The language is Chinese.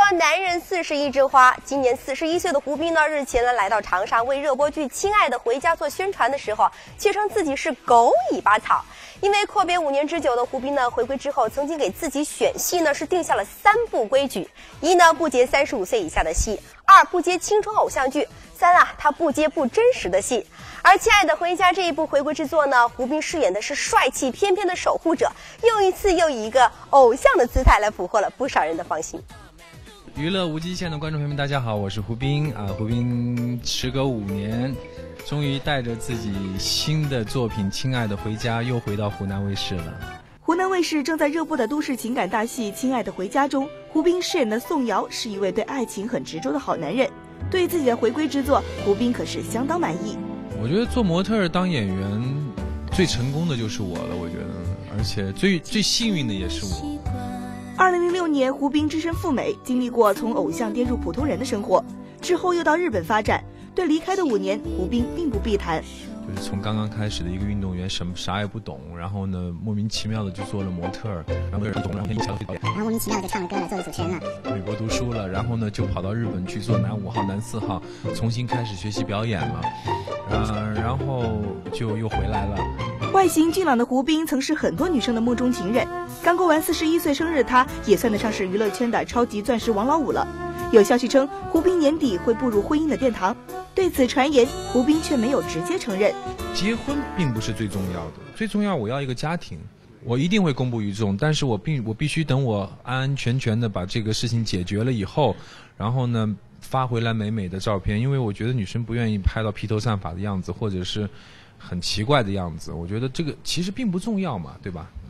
男人40一枝花，今年41岁的胡兵呢，日前呢来到长沙为热播剧《亲爱的回家》做宣传的时候，却称自己是狗尾巴草。因为阔别5年之久的胡兵呢，回归之后曾经给自己选戏呢是定下了3不规矩：一呢不接35岁以下的戏；2不接青春偶像剧；3他不接不真实的戏。而《亲爱的回家》这一部回归之作呢，胡兵饰演的是帅气翩翩的守护者，又一次又以一个偶像的姿态来俘获了不少人的芳心。 娱乐无极限的观众朋友们，大家好，我是胡兵啊。胡兵时隔5年，终于带着自己新的作品《亲爱的回家》又回到湖南卫视了。 湖南卫视正在热播的都市情感大戏《亲爱的回家》中，胡兵饰演的宋瑶是一位对爱情很执着的好男人。对于自己的回归之作，胡兵可是相当满意。 我觉得做模特当演员最成功的就是我了，我觉得，而且最幸运的也是我。 2006年，胡兵只身赴美，经历过从偶像跌入普通人的生活，之后又到日本发展。对离开的5年，胡兵并不避谈。 就是从刚刚开始的一个运动员，啥也不懂，然后呢，莫名其妙的就做了模特，然后莫名其妙的就唱了歌了，做了主持人了。 美国读书了，然后呢就跑到日本去做男5号、男4号，重新开始学习表演了，然后就又回来了。 外形俊朗的胡兵曾是很多女生的梦中情人。刚过完41岁生日，他也算得上是娱乐圈的超级钻石王老五了。有消息称，胡兵年底会步入婚姻的殿堂。对此传言，胡兵却没有直接承认。 结婚并不是最重要的，最重要我要一个家庭，我一定会公布于众，但是我必须等我安安全全的把这个事情解决了以后，然后呢发回来美美的照片，因为我觉得女生不愿意拍到披头散发的样子，或者是很奇怪的样子，我觉得这个其实并不重要嘛，对吧？